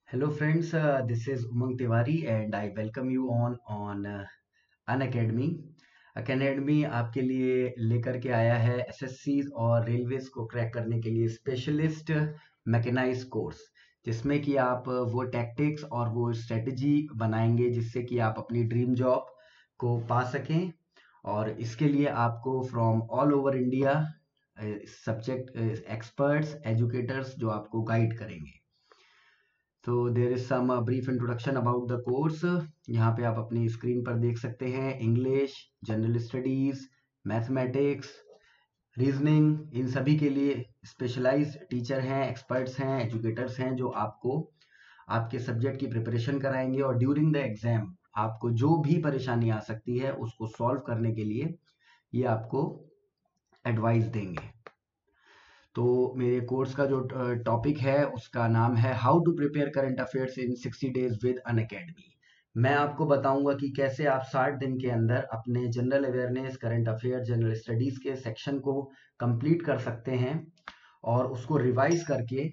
Hello friends, this is Umang Tiwari and I welcome you on Unacademy. Academy आपके लिए लेकर के आया है एसएससी और रेलवेज को क्रैक करने के लिए स्पेशलिस्ट मैकेनाइज कोर्स, जिसमें कि आप वो टैक्टिक्स और वो स्ट्रेटजी बनाएंगे जिससे कि आप अपनी ड्रीम जॉब को पा सकें। और इसके लिए आपको from all over India subject experts educators जो आपको गाइड करेंगे। तो there is some brief introduction about the course. यहाँ पे आप अपनी स्क्रीन पर देख सकते हैं English, general studies, mathematics, reasoning, इन सभी के लिए स्पेशलाइज्ड टीचर हैं, एक्सपर्ट्स हैं, एजुकेटर्स हैं जो आपको आपके सब्जेक्ट की प्रिपरेशन कराएंगे और ड्यूरिंग द एग्जाम आपको जो भी परेशानी आ सकती है उसको सॉल्व करने के लिए ये आपको एडवाइस देंगे। तो मेरे कोर्स का जो टॉपिक है उसका नाम है how to prepare current affairs in 60 days with Unacademy. मैं आपको बताऊंगा कि कैसे आप 60 दिन के अंदर अपने general awareness, current affair, general studies के सेक्शन को कंप्लीट कर सकते हैं और उसको रिवाइज करके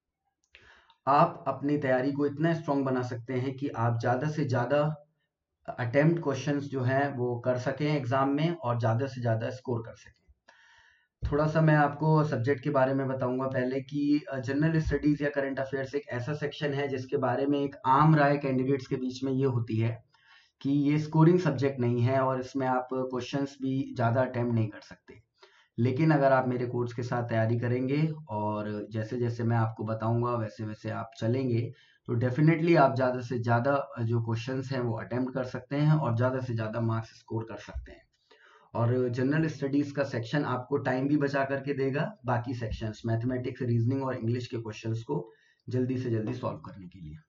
आप अपनी तैयारी को इतना स्ट्रांग बना सकते हैं कि आप ज़्यादा से ज़्यादा अटेम्प्ट क्वेश्चंस जो हैं वो कर सकें एग्जाम में और ज़्यादा से ज़्यादा स्कोर कर सकें। थोड़ा सा मैं आपको सब्जेक्ट के बारे में बताऊंगा पहले कि जनरल स्टडीज या करंट अफेयर्स एक ऐसा सेक्शन है जिसके बारे में एक आम राय कैंडिडेट्स के बीच में ये होती है कि ये स्कोरिंग सब्जेक्ट नहीं है और इसमें आप क्वेश्चंस भी ज़्यादा अटेम्प्ट नहीं कर सकते। लेकिन अगर आप मेरे कोर्स के साथ तैयारी करेंगे और जैसे जैसे मैं आपको बताऊंगा वैसे वैसे आप चलेंगे तो डेफिनेटली आप ज़्यादा से ज़्यादा जो क्वेश्चंस हैं वो अटेम्प्ट कर सकते हैं और ज़्यादा से ज़्यादा मार्क्स स्कोर कर सकते हैं। और जनरल स्टडीज का सेक्शन आपको टाइम भी बचा करके देगा बाकी सेक्शंस मैथमेटिक्स, रीजनिंग और इंग्लिश के क्वेश्चंस को जल्दी से जल्दी सॉल्व करने के लिए।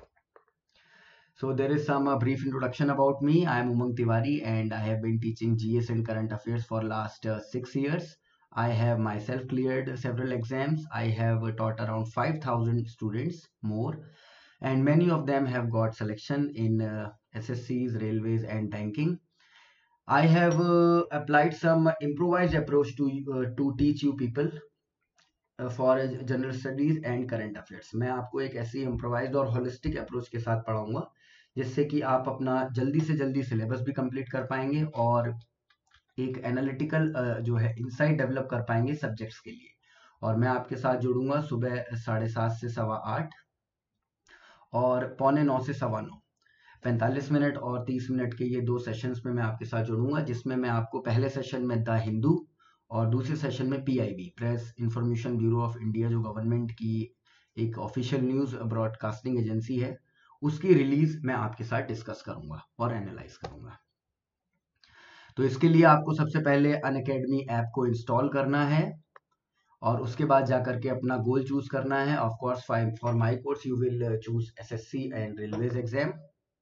So there is some brief introduction about me. I am Umang Tiwari and I have been teaching GS and current affairs for last 6 years. I have myself cleared several exams. I have taught around 5,000 students more, and many of them have got selection in SSCs, railways and banking. I have applied some improvised approach to teach you people for general studies and current affairs. मैं आपको एक ऐसी improvised और holistic approach के साथ पढ़ाऊंगा जिससे कि आप अपना जल्दी से जल्दी सिलेबस भी कंप्लीट कर पाएंगे और एक एनालिटिकल जो है इंसाइट डेवलप कर पाएंगे सब्जेक्ट्स के लिए। और मैं आपके साथ जुड़ूंगा सुबह 7:30 से 8:15 और 8:45 से 9:15, 45 मिनट और 30 मिनट के ये दो सेशंस में मैं आपके साथ जुड़ूंगा, जिसमें मैं आपको पहले सेशन में द हिंदू और दूसरे सेशन में PIB, press information bureau of India, जो गवर्नमेंट की एक ऑफिशियल न्यूज ब्रॉडकास्टिंग एजेंसी है, उसकी रिलीज मैं आपके साथ डिस्कस करूंगा और एनालाइज करूंगा। तो इसके लिए आपको सबसे पहले अनअकैडमी ऐप को इंस्टॉल करना है और उसके बाद जाकर के अपना गोल चूज करना है। Of course for my course you will choose SSC and railways exam.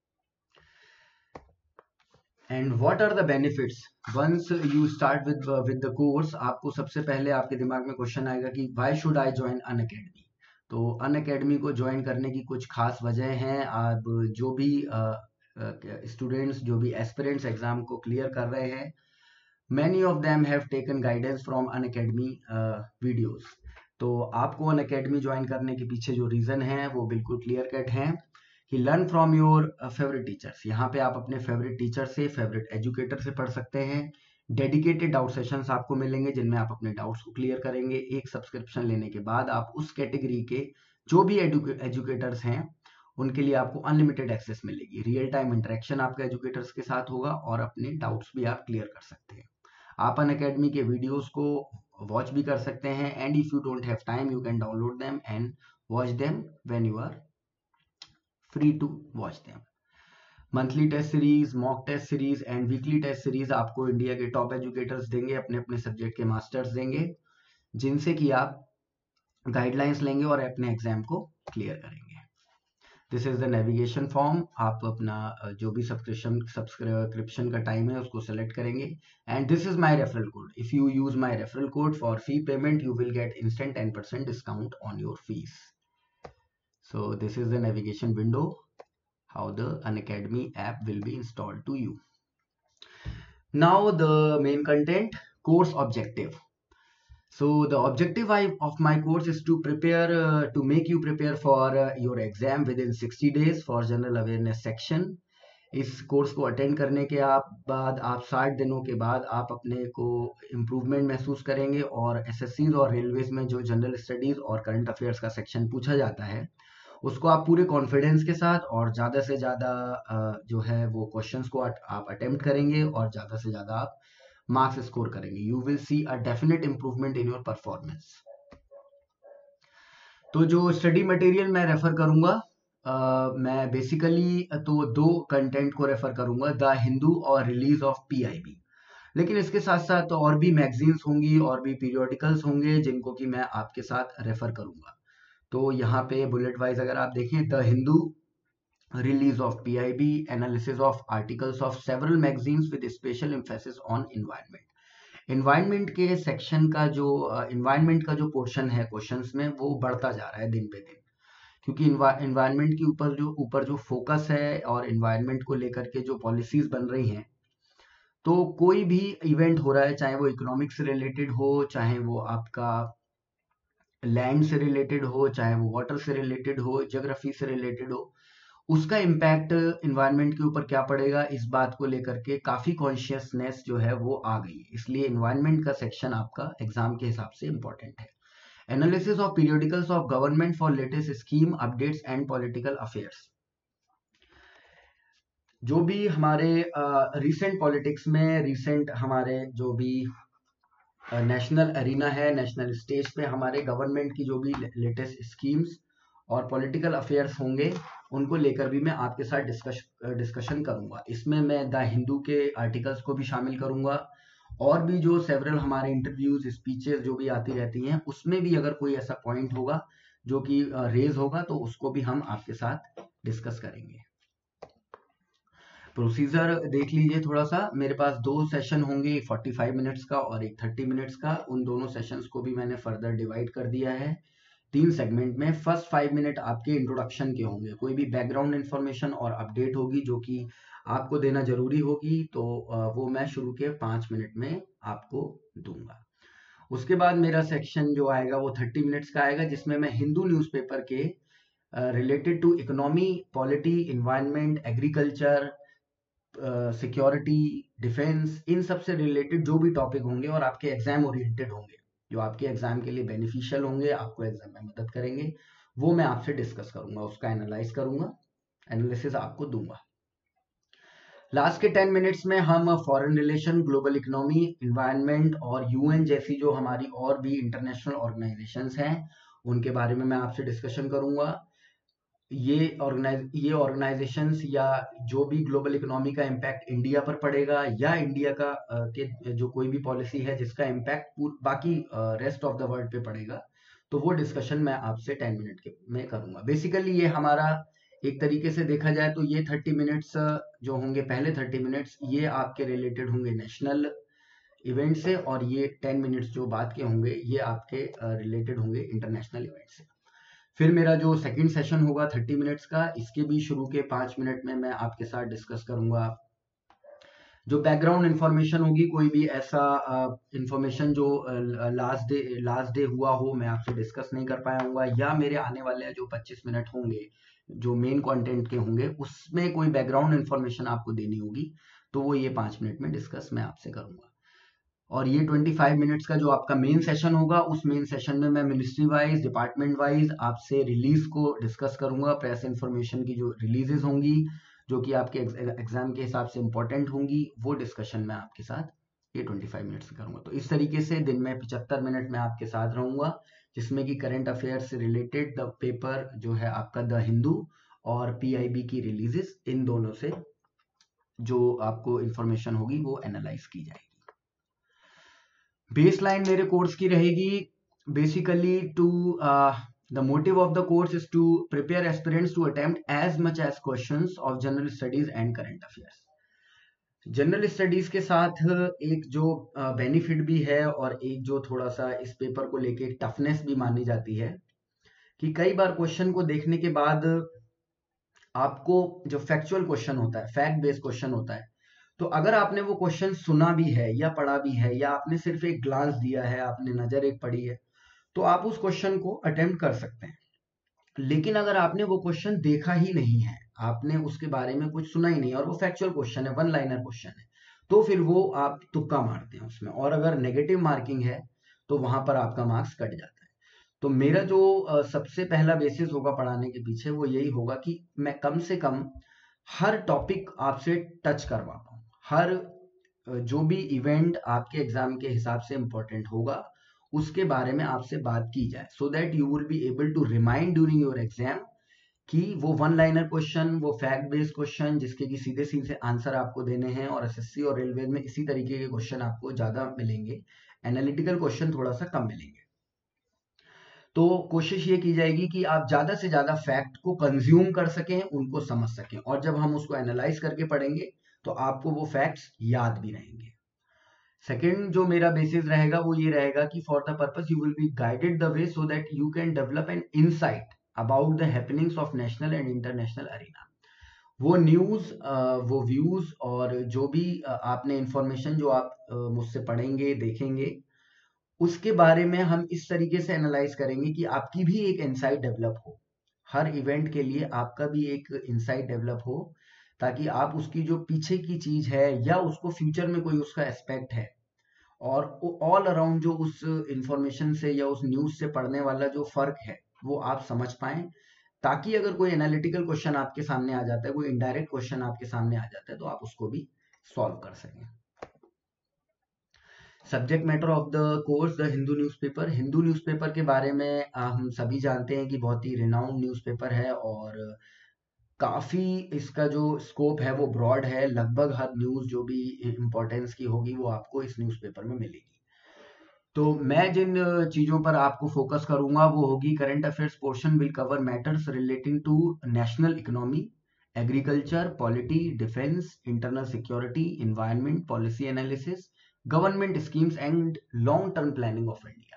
And what are the benefits once you start with the course. आपको सबसे पहले आपके दिमाग में क्वेश्चन आएगा कि why should I join Unacademy. तो अनअकैडमी को ज्वाइन करने की कुछ खास वजह हैं। आप जो भी स्टूडेंट्स जो भी एस्पिरेंट्स एग्जाम को क्लियर कर रहे हैं, many of them have taken guidance from Unacademy videos. तो आपको अनअकैडमी ज्वाइन करने के पीछे जो रीजन है वो बिल्कुल क्लियर कट है कि learn from your favourite teachers. यहाँ पे आप अपने फेवरेट टीचर से, फेवरेट एजुकेटर से पढ़ सकते हैं। डेडिकेटेड डाउट सेशंस आपको मिलेंगे जिनमें आप अपने डाउट्स को क्लियर करेंगे। एक सब्सक्रिप्शन लेने के बाद आप उस कैटेगरी के जो भी एजुकेटर्स हैं उनके लिए आपको अनलिमिटेड एक्सेस मिलेगी। रियल टाइम इंटरेक्शन आपके एजुकेटर्स के साथ होगा और अपने डाउट्स भी आप क्लियर कर सकते हैं। आप अनअकैडमी के वीडियोस को वॉच भी कर सकते हैं and if you don't have time you can download them and watch them when you are free to watch them. Monthly test series, mock test series and weekly test series आपको India के top educators देंगे, अपने अपने subject के masters देंगे, जिनसे कि आप गाइडलाइंस लेंगे और अपने एग्जाम को क्लियर करेंगे। This is the navigation form. आप अपना जो भी सब्सक्रिप्शन का टाइम है उसको सेलेक्ट करेंगे and this is my referral code. If you use my referral code for fee payment you will get instant 10% discount on your fees. So this is the navigation window, how the Unacademy app will be installed to you. Now the main content, course objective. So the objective of my course is to prepare to make you prepare for your exam within 60 days for general awareness section. इस course को attend करने के बाद आप 60 दिनों के बाद आप अपने को इम्प्रूवमेंट महसूस करेंगे और एसएससीज और रेलवेज में जो जनरल स्टडीज और करंट अफेयर्स का सेक्शन पूछा जाता है उसको आप पूरे कॉन्फिडेंस के साथ और ज़्यादा से ज़्यादा जो है वो क्वेश्चंस को आप अटेम्प्ट करेंगे और ज़्यादा से ज़्यादा आप मार्क्स स्कोर करेंगे. You will see a definite improvement in your performance. तो जो स्टडी मटेरियल मैं रेफर करूंगा मैं बेसिकली तो दो कंटेंट को रेफर करूंगा, द हिंदू और रिलीज ऑफ पीआईबी. लेकिन इसके साथ साथ तो और भी मैगजीन्स होंगी और भी पीरियोडिकल्स होंगे जिनको कि मैं आपके साथ रेफर करूंगा. तो यहाँ पे बुलेट वाइज अगर आप देखें, the Hindu, release of PIB, analysis of articles of several magazines with special emphasis on environment. Environment के सेक्शन का जो एनवायरनमेंट का जो पोर्शन है क्वेश्चंस में वो बढ़ता जा रहा है दिन पे दिन, क्योंकि एनवायरनमेंट के ऊपर जो फोकस है और एनवायरनमेंट को लेकर के जो पॉलिसीज बन रही हैं, तो कोई भी इवेंट हो रहा है, चाहे वो इकोनॉमिक्स से रिलेटेड हो, चाहे वो आपका लैंड से रिलेटेड हो, चाहे वो वाटर से रिलेटेड हो, ज्योग्राफी से रिलेटेड हो, उसका इम्पैक्ट एनवायरनमेंट के ऊपर क्या पड़ेगा, इस बात को लेकर के काफी कॉन्शियसनेस जो है वो आ गई है. इसलिए एनवायरनमेंट का सेक्शन आपका एग्जाम के हिसाब से इंपॉर्टेंट है. Analysis of periodicals of government for latest scheme updates and political affairs. जो भी हमारे रिसेंट पॉलिटिक्स में रिसेंट हमारे जो भी नेशनल अरीना है, नेशनल स्टेज पे हमारे गवर्नमेंट की जो भी लेटेस्ट स्कीम्स और पॉलिटिकल अफेयर्स होंगे उनको लेकर भी मैं आपके साथ डिस्कशन करूंगा. इसमें मैं द हिंदू के आर्टिकल्स को भी शामिल करूंगा और भी जो सेवरल हमारे इंटरव्यूज, स्पीचेस जो भी आती रहती हैं उसमें भी अगर कोई ऐसा पॉइंट होगा जो कि रेज होगा तो उसको भी हम आपके साथ डिस्कस करेंगे. प्रोसीजर देख लीजिए थोड़ा सा. मेरे पास दो सेशन होंगे, 45 मिनट्स का और एक 30 मिनट्स का. उन दोनों सेशंस को भी मैंने फर्दर डिवाइड कर दिया है 3 सेगमेंट में. फर्स्ट 5 मिनट आपके इंट्रोडक्शन के होंगे, कोई भी बैकग्राउंड इन्फॉर्मेशन और अपडेट होगी जो कि आपको देना जरूरी होगी, तो वो मैं शुरू के 5 मिनट में आपको दूंगा. उसके बाद मेरा सेक्शन जो आएगा वो 30 मिनट्स का आएगा, जिसमें मैं हिंदू न्यूज़पेपर के related to economy, polity, environment, agriculture, security, defence, इन सब से रिलेटेड जो भी टॉपिक होंगे और आपके एग्जाम ओरिएंटेड होंगे, जो आपके एग्जाम के लिए बेनिफिशियल होंगे, आपको एग्जाम में मदद करेंगे, वो मैं आपसे डिस्कस करूंगा, उसका एनालाइज करूंगा, एनालिसिस आपको दूंगा. लास्ट के 10 मिनट्स में हम foreign relation, global economy, environment और यूएन जैसी जो हमारी और भी इंटरनेशनल ऑर्गेनाइजेशंस हैं उनके बारे में मैं आपसे डिस्कशन करूंगा. ये ऑर्गेनाइजेशंस या जो भी ग्लोबल इकोनॉमी का इम्पैक्ट इंडिया पर पड़ेगा या इंडिया का के जो कोई भी पॉलिसी है जिसका इम्पैक्ट बाकी रेस्ट ऑफ द वर्ल्ड पे पड़ेगा, तो वो डिस्कशन मैं आपसे 10 मिनट के में करूंगा. बेसिकली ये हमारा एक तरीके से देखा जाए तो ये 30 मिनट्स जो होंगे, पहले 30 मिनट्स ये आपके रिलेटेड होंगे नेशनल इवेंट से, और ये 10 मिनट्स जो बाद के होंगे ये आपके रिलेटेड होंगे इंटरनेशनल इवेंट से. फिर मेरा जो सेकंड सेशन होगा 30 मिनट्स का, इसके भी शुरू के 5 मिनट में मैं आपके साथ डिस्कस करूंगा जो बैकग्राउंड इंफॉर्मेशन होगी, कोई भी ऐसा इंफॉर्मेशन जो लास्ट डे हुआ हो मैं आपसे डिस्कस नहीं कर पाया हूँ, या मेरे आने वाले जो 25 मिनट होंगे जो मेन कंटेंट के होंगे उसमें कोई बैकग्राउंड इंफॉर्मेशन आपको देनी होगी, तो वो ये 5 मिनट में डिस्कस मैं आपसे करूंगा. और ये 25 मिनट्स का जो आपका मेन सेशन होगा, उस मेन सेशन में मैं मिनिस्ट्री वाइज, डिपार्टमेंट वाइज आपसे रिलीज को डिस्कस करूंगा, प्रेस इंफॉर्मेशन की जो रिलीजेस होंगी जो कि आपके एग्जाम के हिसाब से इंपॉर्टेंट होंगी, वो डिस्कशन मैं आपके साथ ये 25 मिनट्स करूंगा. तो इस तरीके से दिन में 75 मिनट में आपके साथ रहूंगा, जिसमें कि करंट अफेयर से रिलेटेड द पेपर जो है आपका द हिंदू और पीआईबी की रिलीजेस, इन दोनों से जो आपको इंफॉर्मेशन होगी वो एनालाइज की जाएगी. बेसलाइन मेरे कोर्स की रहेगी basically to the motive of the course is to prepare aspirants to attempt as much as questions of general studies and current affairs. General studies के साथ एक जो बेनिफिट भी है और एक जो थोड़ा सा इस पेपर को लेके टफनेस भी मानी जाती है कि कई बार क्वेश्चन को देखने के बाद आपको जो फैक्चुअल क्वेश्चन होता है, फैक्ट बेस्ड क्वेश्चन होता है, तो अगर आपने वो क्वेश्चन सुना भी है या पढ़ा भी है या आपने सिर्फ एक ग्लांस दिया है, आपने नजर एक पढ़ी है, तो आप उस क्वेश्चन को अटेम्प्ट कर सकते हैं। लेकिन अगर आपने वो क्वेश्चन देखा ही नहीं है, आपने उसके बारे में कुछ सुना ही नहीं और वो फैक्चुअल क्वेश्चन है, वन लाइनर क्वेश्चन है, तो फिर वो आप तुक्का मारते हैं उसमें, और अगर नेगेटिव मार्किंग है तो वहां पर आपका मार्क्स कट जाता है। तो मेरा जो सबसे पहला बेसिस होगा पढ़ाने के पीछे वो यही होगा कि मैं कम से कम हर टॉपिक आपसे टच करवा पाऊँ, हर जो भी इवेंट आपके एग्जाम के हिसाब से इम्पोर्टेंट होगा उसके बारे में आपसे बात की जाए, so that you will be able to remind during your exam कि वो वन लाइनर क्वेश्चन, वो फैक्ट बेस्ड क्वेश्चन जिसके कि सीधे सीधे आंसर आपको देने हैं, और एसएससी और रेलवे में इसी तरीके के क्वेश्चन आपको ज्यादा मिलेंगे, एनालिटिकल क्वेश्चन थोड़ा सा कम मिलेंगे। तो कोशिश ये की जाएगी कि आप ज्यादा से ज्यादा फैक्ट को कंज्यूम कर सकें, उनको समझ सकें, और जब हम उसको एनालाइज करके पढ़ेंगे तो आपको वो फैक्ट्स याद भी रहेंगे। सेकेंड जो मेरा बेसिस रहेगा वो ये रहेगा कि for the purpose you will be guided the way so that you can develop an insight about the happenings of national and international arena. वो न्यूज, वो व्यूज और जो भी आपने इंफॉर्मेशन जो आप मुझसे पढ़ेंगे देखेंगे, उसके बारे में हम इस तरीके से एनालाइज करेंगे कि आपकी भी एक इंसाइट डेवलप हो, हर इवेंट के लिए आपका भी एक इंसाइट डेवलप हो, ताकि आप उसकी जो पीछे की चीज है या उसको फ्यूचर में कोई उसका एस्पेक्ट है और ऑल अराउंड जो उस इंफॉर्मेशन से या उस न्यूज से पढ़ने वाला जो फर्क है वो आप समझ पाएं, ताकि अगर कोई एनालिटिकल क्वेश्चन आपके सामने आ जाता है, कोई इनडायरेक्ट क्वेश्चन आपके सामने आ जाता है, तो आप उसको भी सॉल्व कर सकें। Subject matter of the course the Hindu newspaper. Hindu newspaper के बारे में हम सभी जानते हैं कि बहुत ही रिनाउंड न्यूज़पेपर है और काफी इसका जो स्कोप है वो ब्रॉड है, लगभग हर न्यूज जो भी इंपॉर्टेंस की होगी वो आपको इस न्यूज़पेपर में मिलेगी। तो मैं जिन चीजों पर आपको फोकस करूंगा वो होगी current affairs portion will cover matters relating to national economy, agriculture, polity, defence, internal security, environment, policy analysis, government schemes and long term planning of India.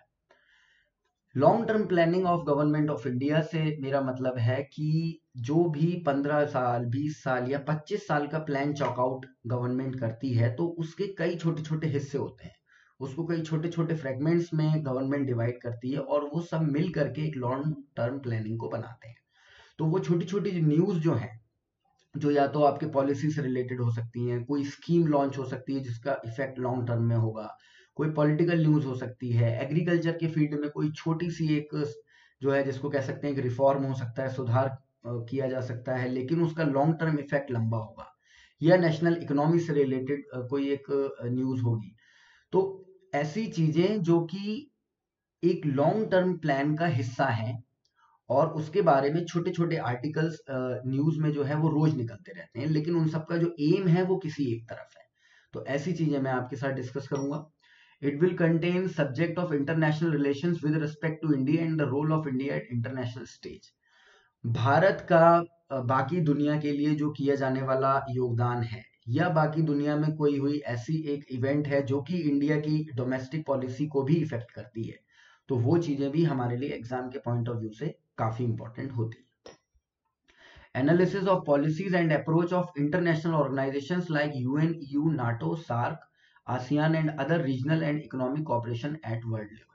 Long term planning of government of India से मेरा मतलब है कि जो भी 15 साल 20 साल या 25 साल का प्लान चॉकआउट गवर्नमेंट करती है, तो उसके कई छोटे छोटे हिस्से होते हैं, उसको कई छोटे छोटे फ्रेगमेंट्स में गवर्नमेंट डिवाइड करती है और वो सब मिल करके एक लॉन्ग टर्म प्लानिंग को बनाते हैं। तो वो छोटी छोटी न्यूज जो है, जो या तो आपके पॉलिसी से रिलेटेड हो सकती हैं, कोई स्कीम लॉन्च हो सकती है जिसका इफेक्ट लॉन्ग टर्म में होगा, कोई पॉलिटिकल न्यूज हो सकती है, एग्रीकल्चर के फील्ड में कोई छोटी सी एक जो है जिसको कह सकते हैं कि रिफॉर्म हो सकता है, सुधार किया जा सकता है, लेकिन उसका लॉन्ग टर्म इफेक्ट लंबा होगा, या नेशनल इकोनॉमी से रिलेटेड कोई एक न्यूज होगी। तो ऐसी चीजें जो कि एक लॉन्ग टर्म प्लान का हिस्सा है और उसके बारे में छोटे छोटे आर्टिकल्स न्यूज में जो है वो रोज निकलते रहते हैं, लेकिन उन सबका जो एम है वो किसी एक तरफ है। तो ऐसी चीजें मैं आपके साथ डिस्कस करूंगा। It will contain subject of international relations with respect to India and the role of India at international stage. Bharat का बाकी दुनिया के लिए जो किया जाने वाला योगदान है, या बाकी दुनिया में कोई हुई ऐसी एक इवेंट है जो कि इंडिया की डोमेस्टिक पॉलिसी को भी इफेक्ट करती है, तो वो चीजें भी हमारे लिए एग्जाम के पॉइंट ऑफ व्यू से काफी इंपॉर्टेंट होती है। Analysis of policies and approach of international organisations like UN, EU, NATO, SAARC, ASEAN and other regional and economic cooperation at world level.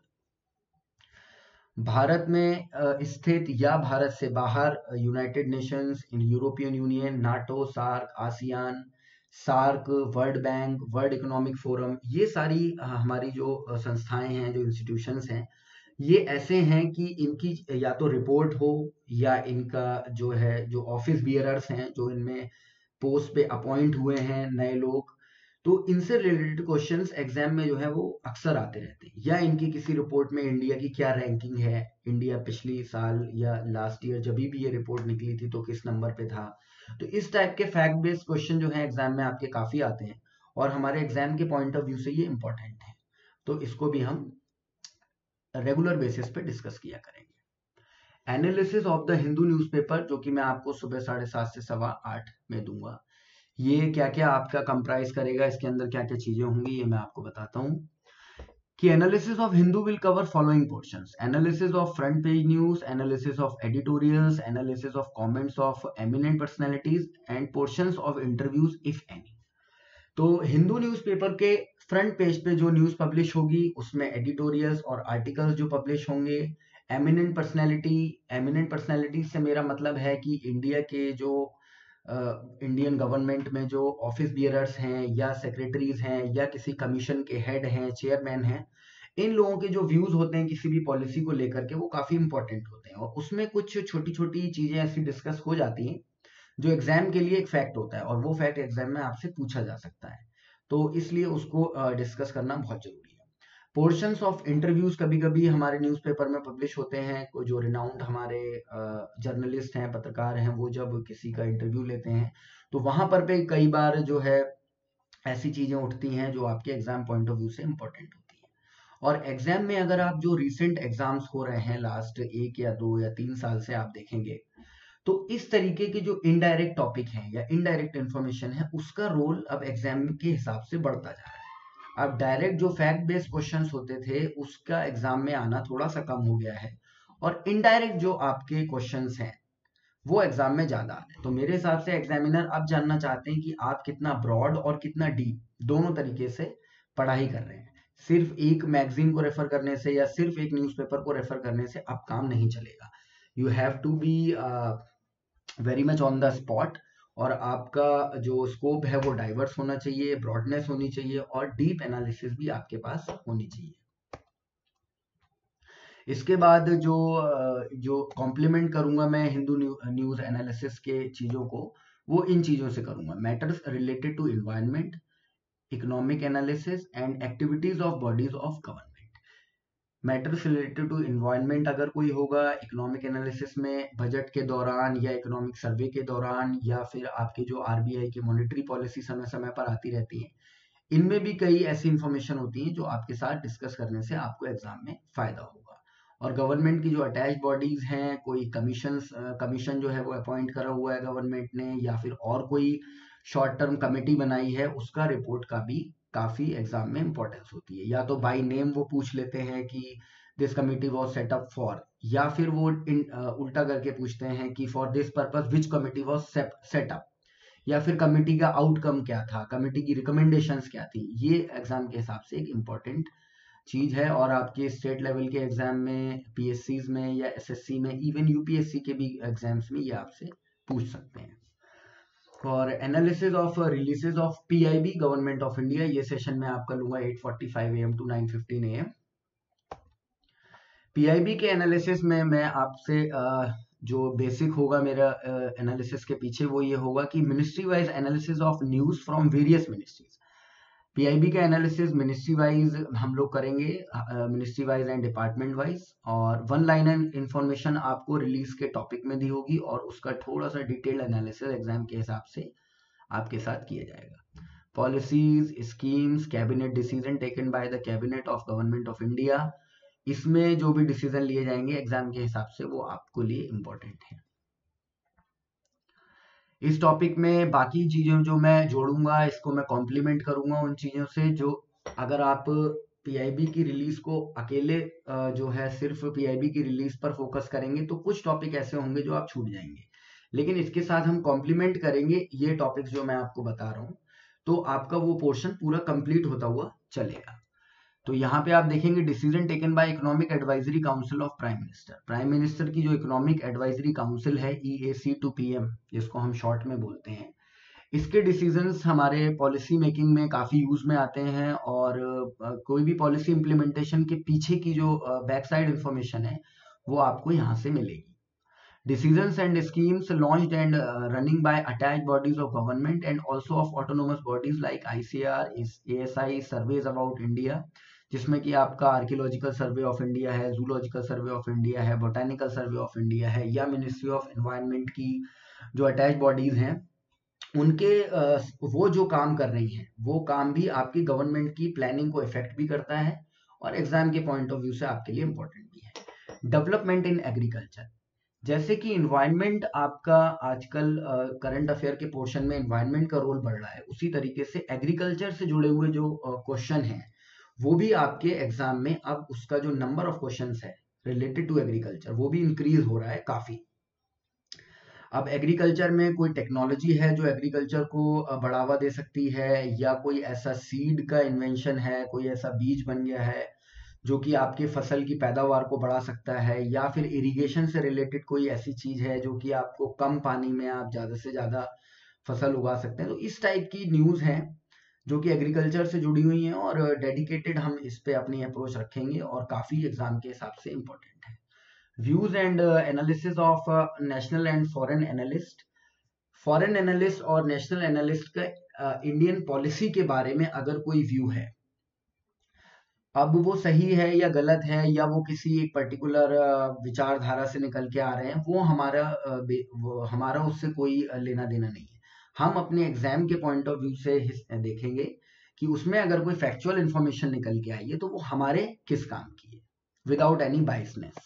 Bharat में स्थित या भारत से बाहर United Nations, European Union, NATO, SAARC, ASEAN, SAARC, World Bank, World Economic Forum, ये सारी हमारी जो संस्थाएं हैं, जो इंस्टीट्यूशंस हैं, ये ऐसे हैं कि इनकी या तो रिपोर्ट हो या इनका जो है जो ऑफिस बियरर्स हैं, जो इनमें पोस्ट पे अपॉइंट हुए हैं नए लोग, तो इनसे रिलेटेड क्वेश्चंस एग्जाम में जो है वो अक्सर आते रहते हैं, या इनकी किसी रिपोर्ट में इंडिया की क्या रैंकिंग है, इंडिया पिछली साल या लास्ट ईयर जब भी ये रिपोर्ट निकली थी तो किस नंबर पे था। तो इस टाइप के फैक्ट बेस्ड क्वेश्चन जो है एग्जाम में आपके काफी आते हैं और हमारे एग्जाम के पॉइंट ऑफ व्यू से ये इंपॉर्टेंट है, तो इसको भी हम रेगुलर बेसिस पे डिस्कस किया करेंगे। Analysis of the Hindu newspaper, जो कि मैं आपको सुबह 7:30 से 8:15 में दूंगा, ये क्या क्या आपका कंप्राइज करेगा, इसके अंदर क्या क्या चीजें होंगी, ये मैं आपको बताता हूँ। कि analysis of Hindu will cover following portions: analysis of front page news, analysis of editorials, analysis of comments of eminent personalities and portions of interviews if any. तो हिंदू न्यूज़पेपर के फ्रंट पेज पे जो न्यूज़ पब्लिश होगी उसमें editorials और articles जो publish होंगे, eminent personality से मेरा मतलब है कि इंडिया के जो इंडियन गवर्नमेंट में जो ऑफिस बियरर्स हैं या सेक्रेटरीज हैं या किसी कमीशन के हेड हैं, चेयरमैन हैं, इन लोगों के जो व्यूज होते हैं किसी भी पॉलिसी को लेकर के वो काफी इंपॉर्टेंट होते हैं और उसमें कुछ छोटी छोटी चीजें ऐसी डिस्कस हो जाती हैं जो एग्जाम के लिए एक फैक्ट होता है और वो फैक्ट एग्जाम में आपसे पूछा जा सकता है, तो इसलिए उसको डिस्कस करना बहुत जरूरी है। पोर्शंस ऑफ इंटरव्यूज कभी कभी हमारे न्यूज़पेपर में पब्लिश होते हैं, जो रिनाउंड हमारे जर्नलिस्ट हैं, पत्रकार हैं, वो जब किसी का इंटरव्यू लेते हैं तो वहां पर पे कई बार जो है ऐसी चीजें उठती हैं जो आपके एग्जाम पॉइंट ऑफ व्यू से इंपॉर्टेंट होती हैं। और एग्जाम में अगर आप जो रिसेंट एग्जाम्स हो रहे हैं लास्ट 1 या 2 या 3 साल से आप देखेंगे तो इस तरीके के जो इनडायरेक्ट टॉपिक हैं या इनडायरेक्ट इंफॉर्मेशन है उसका रोल अब एग्जाम के हिसाब से बढ़ता जा रहा है। अब डायरेक्ट जो फैक्ट बेस्ड क्वेश्चंस होते थे उसका एग्जाम में आना थोड़ा सा कम हो गया है और इनडायरेक्ट जो आपके क्वेश्चंस हैं वो एग्जाम में ज्यादा आ रहे हैं। तो मेरे हिसाब से एग्जामिनर अब जानना चाहते हैं कि आप कितना ब्रॉड और कितना डीप दोनों तरीके से पढ़ाई कर रहे हैं। सिर्फ एक मैगजीन को रेफर करने से या सिर्फ एक न्यूज़पेपर को रेफर करने से अब काम नहीं चलेगा। You have to be very much on the spot और आपका जो स्कोप है वो डाइवर्स होना चाहिए, ब्रॉडनेस होनी चाहिए और डीप एनालिसिस भी आपके पास होनी चाहिए। इसके बाद जो कॉम्प्लीमेंट करूंगा मैं हिंदू न्यूज एनालिसिस के चीजों को, वो इन चीजों से करूंगा। Matters related to environment, economic analysis and activities of bodies of government. Matters related to environment अगर कोई होगा, इकोनॉमिक एनालिसिस में बजट के दौरान या इकोनॉमिक सर्वे के दौरान या फिर आपकी जो आरबीआई की मॉनेटरी पॉलिसी समय समय पर आती रहती है, इनमें भी कई ऐसी इंफॉर्मेशन होती है जो आपके साथ डिस्कस करने से आपको एग्जाम में फायदा होगा। और गवर्नमेंट की जो अटैच बॉडीज हैं, कोई कमीशन जो है वो अपॉइंट करा हुआ है गवर्नमेंट ने या फिर और कोई शॉर्ट टर्म कमेटी बनाई है, उसका रिपोर्ट का भी काफी एग्जाम में इंपॉर्टेंस होती है। या तो बाय नेम वो पूछ लेते हैं कि this committee was set up for, या फिर वो उल्टा करके पूछते हैं कि for this purpose which committee was set up, या फिर कमिटी का आउटकम क्या था, कमिटी की रिकमेंडेशंस क्या थी। ये एग्जाम के हिसाब से एक इम्पॉर्टेंट चीज है और आपके स्टेट लेवल के एग्जाम में, पीएससीज में या एसएससी में, इवन यूपीएससी के भी एग्जाम्स में ये आपसे पूछ सकते हैं। और analysis of releases of PIB government of India, ये सेशन में आपका लूंगा 8:45 AM to 9:15 AM। पीआईबी के एनालिसिस में मैं आपसे जो बेसिक होगा मेरा एनालिसिस के पीछे वो ये होगा कि ministry wise analysis of news from various ministries. PIB का एनालिसिस मिनिस्ट्री वाइज हम लोग करेंगे, ministry wise and department wise, और वन लाइनर इंफॉर्मेशन आपको रिलीज के टॉपिक में दी होगी और उसका थोड़ा सा डिटेल्ड एनालिसिस एग्जाम के हिसाब से आपके साथ किया जाएगा। Policies, schemes, cabinet decision taken by the cabinet of government of India, इसमें जो भी डिसीजन लिए जाएंगे एग्जाम के हिसाब से वो आपको लिए इंपॉर्टेंट है। इस टॉपिक में बाकी चीजें जो मैं जोड़ूंगा, इसको मैं कॉम्प्लीमेंट करूंगा उन चीजों से जो अगर आप पीआईबी की रिलीज को अकेले जो है सिर्फ पीआईबी की रिलीज पर फोकस करेंगे तो कुछ टॉपिक ऐसे होंगे जो आप छूट जाएंगे, लेकिन इसके साथ हम कॉम्प्लीमेंट करेंगे ये टॉपिक्स जो मैं आपको बता रहा हूँ, तो आपका वो पोर्शन पूरा कंप्लीट होता हुआ चलेगा। तो यहाँ पे आप देखेंगे decision taken by economic advisory council of prime minister. Prime minister की जो इकोनॉमिक एडवाइजरी काउंसिल है, EAC to PM जिसको हम शॉर्ट में बोलते हैं, इसके डिसीजंस हमारे पॉलिसी मेकिंग में काफी यूज में आते हैं और कोई भी पॉलिसी इंप्लीमेंटेशन के पीछे की जो बैक साइड इंफॉर्मेशन है वो आपको यहाँ से मिलेगी। Decisions and schemes launched and running by attached bodies of government and also of autonomous bodies like ICR, ASI, surveys about India, जिसमें कि आपका आर्कियोलॉजिकल सर्वे ऑफ इंडिया है, जूलॉजिकल सर्वे ऑफ इंडिया है, बोटानिकल सर्वे ऑफ इंडिया है, या ministry of environment की जो attach bodies हैं उनके वो जो काम कर रही हैं वो काम भी आपकी गवर्नमेंट की प्लानिंग को इफेक्ट भी करता है और एग्जाम के पॉइंट ऑफ व्यू से आपके लिए इंपॉर्टेंट भी है। डेवलपमेंट इन एग्रीकल्चर, जैसे कि इन्वायरमेंट आपका आजकल करंट अफेयर के पोर्शन में इन्वायरमेंट का रोल बढ़ रहा है, उसी तरीके से एग्रीकल्चर से जुड़े हुए जो क्वेश्चन हैं वो भी आपके एग्जाम में अब उसका जो नंबर ऑफ क्वेश्चंस है रिलेटेड टू एग्रीकल्चर वो भी इंक्रीज हो रहा है काफी। अब एग्रीकल्चर में कोई टेक्नोलॉजी है जो एग्रीकल्चर को बढ़ावा दे सकती है, या कोई ऐसा सीड का इन्वेंशन है, कोई ऐसा बीज बन गया है जो कि आपके फसल की पैदावार को बढ़ा सकता है, या फिर इरिगेशन से रिलेटेड कोई ऐसी चीज है जो कि आपको कम पानी में आप ज्यादा से ज्यादा फसल उगा सकते हैं। तो इस टाइप की न्यूज है जो कि एग्रीकल्चर से जुड़ी हुई हैं, और डेडिकेटेड हम इस पे अपनी अप्रोच रखेंगे और काफी एग्जाम के हिसाब से इम्पोर्टेंट है। Views and analysis of national and foreign analyst. Foreign analyst और नेशनल एनालिस्ट का इंडियन पॉलिसी के बारे में अगर कोई व्यू है, अब वो सही है या गलत है, या वो किसी एक पर्टिकुलर विचारधारा से निकल के आ रहे हैं, वो हमारा उससे कोई लेना देना नहीं है। हम अपने एग्जाम के पॉइंट ऑफ व्यू से देखेंगे कि उसमें अगर कोई फैक्चुअल इंफॉर्मेशन निकल के आई है तो वो हमारे किस काम की है, विदाउट एनी बायसनेस।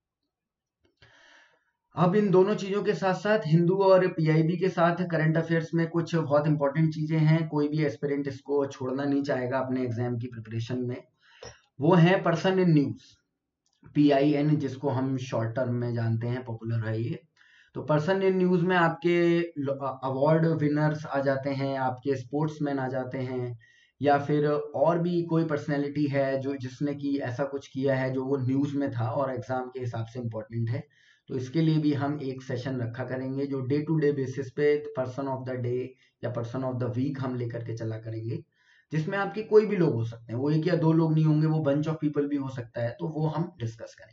अब इन दोनों चीजों के साथ साथ हिंदू और पीआईबी के साथ करंट अफेयर्स में कुछ बहुत इंपॉर्टेंट चीजें हैं, कोई भी एस्पिरेंट इसको छोड़ना नहीं चाहेगा अपने एग्जाम की प्रिपरेशन में। वो है पर्सन इन न्यूज, PIN, जिसको हम शॉर्ट टर्म में जानते हैं, पॉपुलर है ये। तो पर्सन इन न्यूज में आपके अवार्ड विनर्स आ जाते हैं, आपके स्पोर्ट्समैन आ जाते हैं, या फिर और भी कोई पर्सनैलिटी है जो जिसने कि ऐसा कुछ किया है जो वो न्यूज में था और एग्जाम के हिसाब से इम्पोर्टेंट है। तो इसके लिए भी हम एक सेशन रखा करेंगे जो डे टू डे बेसिस पे पर्सन ऑफ द डे या पर्सन ऑफ द वीक हम लेकर के चला करेंगे, जिसमें आपके कोई भी लोग हो सकते हैं, वो एक या दो लोग नहीं होंगे, वो बंच ऑफ पीपल भी हो सकता है, तो वो हम डिस्कस करेंगे।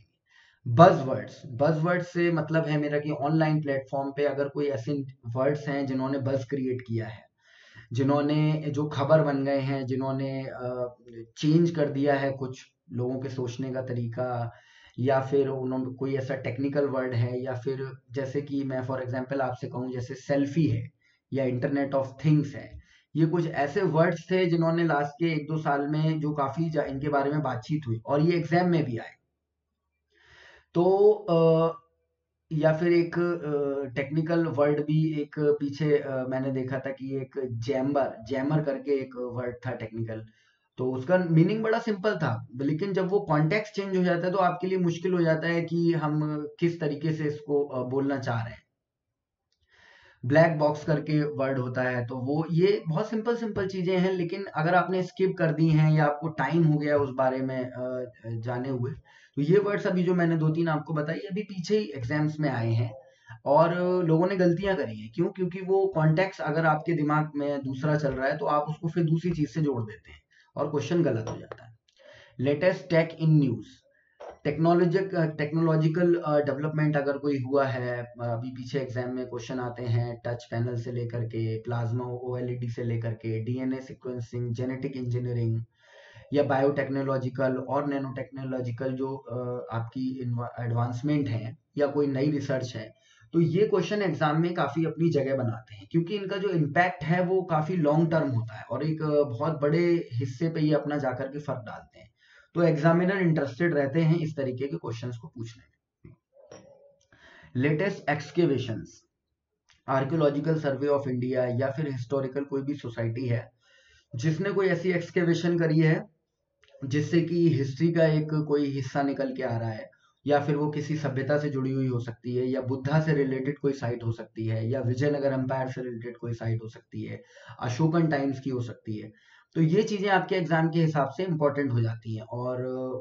बज़वर्ड्स से मतलब है मेरा कि ऑनलाइन प्लेटफॉर्म पे अगर कोई ऐसे वर्ड्स हैं जिन्होंने बज़ क्रिएट किया है, जिन्होंने जो खबर बन गए हैं, जिन्होंने चेंज कर दिया है कुछ लोगों के सोचने का तरीका, या फिर उन्होंने कोई ऐसा टेक्निकल वर्ड है, या फिर जैसे कि मैं फॉर एग्जांपल आपसे कहूँ जैसे सेल्फी है या इंटरनेट ऑफ थिंग्स है, ये कुछ ऐसे वर्ड्स थे जिन्होंने लास्ट के 1-2 साल में जो काफी इनके बारे में बातचीत हुई और ये एग्जाम में भी आए। तो या फिर एक टेक्निकल वर्ड भी एक पीछे मैंने देखा था कि एक जैमर करके एक वर्ड था टेक्निकल, तो उसका मीनिंग बड़ा सिंपल था, लेकिन जब वो कॉन्टेक्स्ट चेंज हो जाता है तो आपके लिए मुश्किल हो जाता है कि हम किस तरीके से इसको बोलना चाह रहे हैं। ब्लैक बॉक्स करके वर्ड होता है, तो वो ये बहुत सिंपल सिंपल चीजें हैं, लेकिन अगर आपने स्किप कर दी हैं या आपको टाइम हो गया उस बारे में जाने हुए, तो ये वर्ड्स अभी जो मैंने 2-3 आपको बताई अभी पीछे ही एग्जाम्स में आए हैं, और लोगों ने गलतियां करी हैं। क्यों? क्योंकि वो कॉन्टेक्स्ट अगर आपके दिमाग में दूसरा चल रहा है तो आप उसको फिर दूसरी चीज से जोड़ देते हैं और क्वेश्चन गलत हो जाता है। Latest tech in news, technological development अगर कोई हुआ है, अभी पीछे एग्जाम में क्वेश्चन आते हैं टच पैनल से लेकर के, प्लाज्मा OLED से लेकर के, DNA सीक्वेंसिंग, जेनेटिक इंजीनियरिंग, या बायोटेक्नोलॉजिकल और नैनो टेक्नोलॉजिकल जो आपकी एडवांसमेंट है या कोई नई रिसर्च है, तो ये क्वेश्चन एग्जाम में काफी अपनी जगह बनाते हैं, क्योंकि इनका जो इम्पैक्ट है वो काफी लॉन्ग टर्म होता है और एक बहुत बड़े हिस्से पे ये अपना जाकर के फर्क डालते हैं। तो एग्जामिनर इंटरेस्टेड रहते हैं इस तरीके के क्वेश्चंस को पूछने में। Latest excavations, archaeological survey of India या फिर हिस्टोरिकल कोई भी सोसाइटी है जिसने कोई ऐसी एक्सकेवेशन करी है जिससे कि हिस्ट्री का एक कोई हिस्सा निकल के आ रहा है, या फिर वो किसी सभ्यता से जुड़ी हुई हो सकती है, या बुद्धा से रिलेटेड कोई साइट हो सकती है, या विजयनगर एम्पायर से रिलेटेड कोई साइट हो सकती है, अशोकन टाइम्स की हो सकती है, तो ये चीजें आपके एग्जाम के हिसाब से इंपॉर्टेंट हो जाती हैं। और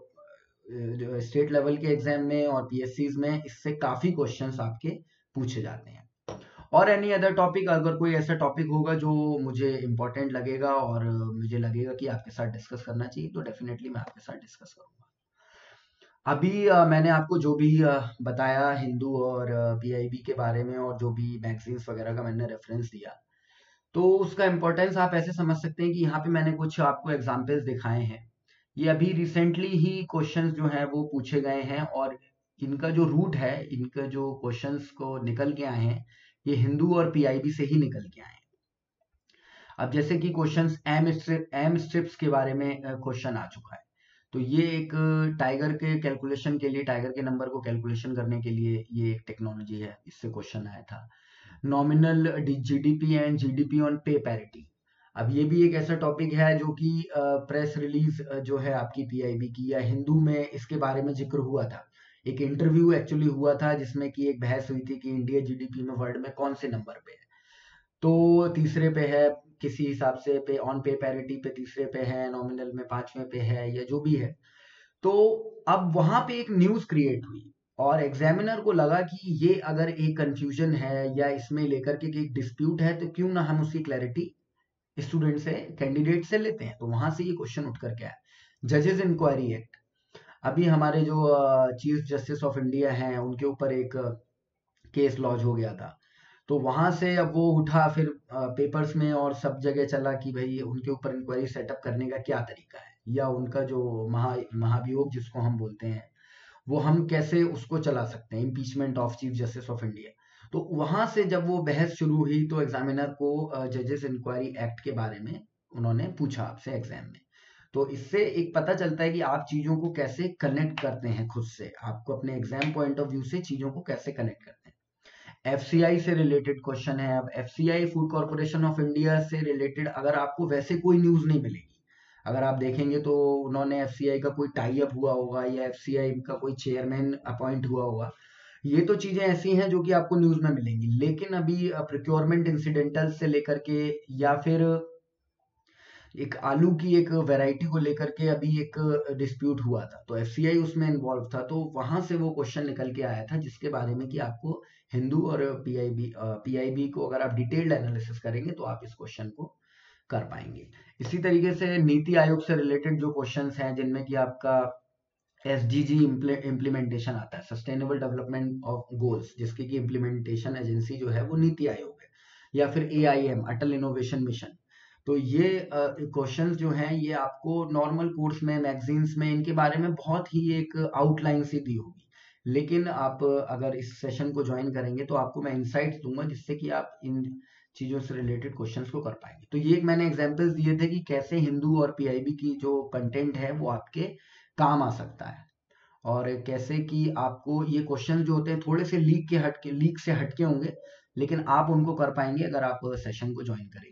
स्टेट लेवल के एग्जाम में और PSCs में इससे काफी क्वेश्चंस आपके पूछे जाते हैं। और एनी अदर टॉपिक, अगर कोई ऐसा टॉपिक होगा जो मुझे इम्पोर्टेंट लगेगा और मुझे लगेगा कि आपके साथ डिस्कस करना चाहिए, तो डेफिनेटली मैं आपके साथ डिस्कस करूंगा। अभी मैंने आपको जो भी बताया हिंदू और PIB के बारे में, और जो भी मैगजीन्स वगैरह का मैंने रेफरेंस दिया, तो उसका इम्पोर्टेंस आप ऐसे समझ सकते हैं कि यहाँ पे मैंने कुछ आपको एग्जाम्पल्स दिखाए हैं, ये अभी रिसेंटली ही क्वेश्चंस जो हैं वो पूछे गए हैं, और इनका जो रूट है, इनका जो क्वेश्चंस को निकल के आए हैं, ये हिंदू और PIB से ही निकल के आए हैं। अब जैसे कि क्वेश्चंस एम स्ट्रिप्स के बारे में क्वेश्चन आ चुका है, तो ये एक टाइगर के कैलकुलेशन के लिए, टाइगर के नंबर को कैलकुलेशन करने के लिए ये एक टेक्नोलॉजी है, इससे क्वेश्चन आया था। Nominal GDP and GDP on pay parity, अब ये भी एक ऐसा टॉपिक है जो कि प्रेस रिलीज जो है आपकी PIB की या हिंदू में इसके बारे में जिक्र हुआ था। एक इंटरव्यू एक्चुअली हुआ था जिसमें कि एक बहस हुई थी कि इंडिया जीडीपी में वर्ल्ड में कौन से नंबर पे है। तो तीसरे पे है, किसी हिसाब से पे ऑन पे पैरिटी पे तीसरे पे है, नॉमिनल में पांचवें पे है, या जो भी है। तो अब वहां पे एक न्यूज क्रिएट हुई और एग्जामिनर को लगा कि ये अगर एक कंफ्यूजन है या इसमें लेकर के एक डिस्प्यूट है तो क्यों ना हम उसकी क्लैरिटी स्टूडेंट से, कैंडिडेट से लेते हैं। तो वहां से ये क्वेश्चन उठ करके आया। जजेस इंक्वायरी एक्ट, अभी हमारे जो चीफ जस्टिस ऑफ इंडिया हैं उनके ऊपर एक केस लॉन्च हो गया था। तो वहां से अब वो उठा, फिर पेपर्स में और सब जगह चला कि भाई उनके ऊपर इंक्वायरी सेटअप करने का क्या तरीका है, या उनका जो महाभियोग जिसको हम बोलते हैं, वो हम कैसे उसको चला सकते हैं, impeachment of chief justice of India. तो वहां से जब वो बहस शुरू हुई तो एग्जामिनर को जजेस इंक्वायरी एक्ट के बारे में उन्होंने पूछा आपसे एग्जाम में। तो इससे एक पता चलता है कि आप चीजों को कैसे कनेक्ट करते हैं, खुद से आपको अपने एग्जाम पॉइंट ऑफ व्यू से चीजों को कैसे कनेक्ट करते हैं। एफसीआई से रिलेटेड क्वेश्चन है। अब FCI food corporation of India से रिलेटेड अगर आपको वैसे कोई न्यूज नहीं मिलेगी, अगर आप देखेंगे तो उन्होंने एफसीआई का कोई टाई अप हुआ होगा या एफसीआई का कोई चेयरमैन अपॉइंट हुआ होगा, ये तो चीजें ऐसी हैं जो कि आपको न्यूज में मिलेंगी। लेकिन अभी प्रोक्योरमेंट इंसिडेंटल से लेकर के, या फिर एक आलू की एक वैरायटी को लेकर के अभी एक डिस्प्यूट हुआ था, तो एफसीआई उसमें इन्वॉल्व था। तो वहां से वो क्वेश्चन निकल के आया था जिसके बारे में कि आपको हिंदू और पीआईबी को अगर आप डिटेल्ड एनालिसिस करेंगे तो आप इस क्वेश्चन को कर पाएंगे। इसी तरीके से नीति आयोग से रिलेटेड जो क्वेश्चंस हैं जिनमें कि आपका एसडीजी इम्प्लीमेंटेशन आता है, सस्टेनेबल डेवलपमेंट ऑफ गोल्स, जिसकी की इम्प्लीमेंटेशन एजेंसी जो है वो नीति आयोग है, या फिर एआईएम, अटल इनोवेशन मिशन। तो ये क्वेश्चंस जो हैं ये आपको नॉर्मल कोर्स में, मैगजीन्स में इनके बारे में बहुत ही एक आउटलाइन सी दी होगी, लेकिन आप अगर इस सेशन को ज्वाइन करेंगे तो आपको मैं इंसाइट्स दूंगा जिससे कि आप इन चीजों से रिलेटेड क्वेश्चंस को कर पाएंगे। तो ये मैंने एग्जांपल्स दिए थे कि कैसे हिंदू और पीआईबी की जो कंटेंट है वो आपके काम आ सकता है, और कैसे कि आपको ये क्वेश्चन जो होते हैं थोड़े से लीक से हटके होंगे, लेकिन आप उनको कर पाएंगे अगर आप सेशन को ज्वाइन करेंगे।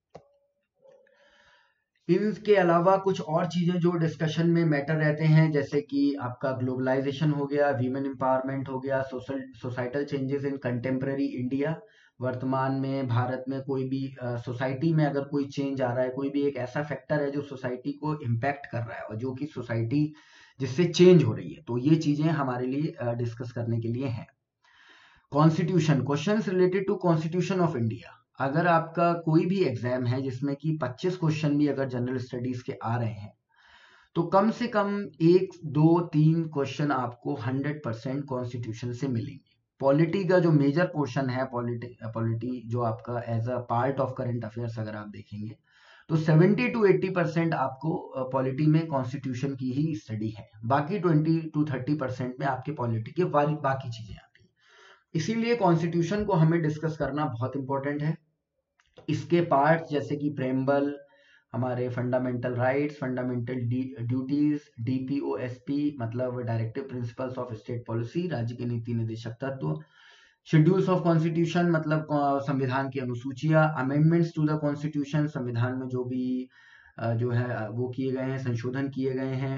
इसके अलावा कुछ और चीजें जो डिस्कशन में मैटर रहते हैं, जैसे कि आपका ग्लोबलाइजेशन हो गया, वीमेन एम्पावरमेंट हो गया, societal changes in contemporary India. वर्तमान में भारत में कोई भी सोसाइटी में अगर कोई चेंज आ रहा है, कोई भी एक ऐसा फैक्टर है जो सोसाइटी को इम्पैक्ट कर रहा है और जो कि सोसाइटी जिससे चेंज हो रही है, तो ये चीजें हमारे लिए डिस्कस करने के लिए हैं। Constitution, questions related to constitution of India. अगर आपका कोई भी एग्जाम है जिसमें कि 25 क्वेश्चन भी अगर जनरल स्टडीज के आ रहे हैं, तो कम से कम 1, 2, 3 क्वेश्चन आपको 100% कॉन्स्टिट्यूशन से मिलेंगे। पॉलिटी का जो मेजर पोर्शन है, पॉलिटी जो आपका as a part of current affairs अगर आप देखेंगे तो 70 to 80% आपको पॉलिटी में कॉन्स्टिट्यूशन की ही स्टडी है। बाकी 20 to 30% में आपके पॉलिटी के बाकी चीजें आती हैं। इसीलिए कॉन्स्टिट्यूशन को हमें डिस्कस करना बहुत इंपॉर्टेंट है। इसके पार्ट जैसे कि प्रेम्बल, हमारे fundamental rights, fundamental duties, DPOSP मतलब directive principles of state policy, राज्य के नीति निर्देशक तत्व, शेड्यूल्स ऑफ कॉन्स्टिट्यूशन मतलब संविधान की अनुसूचियां, अमेंडमेंट्स टू द कॉन्स्टिट्यूशन, संविधान में जो भी जो है वो किए गए हैं, संशोधन किए गए हैं,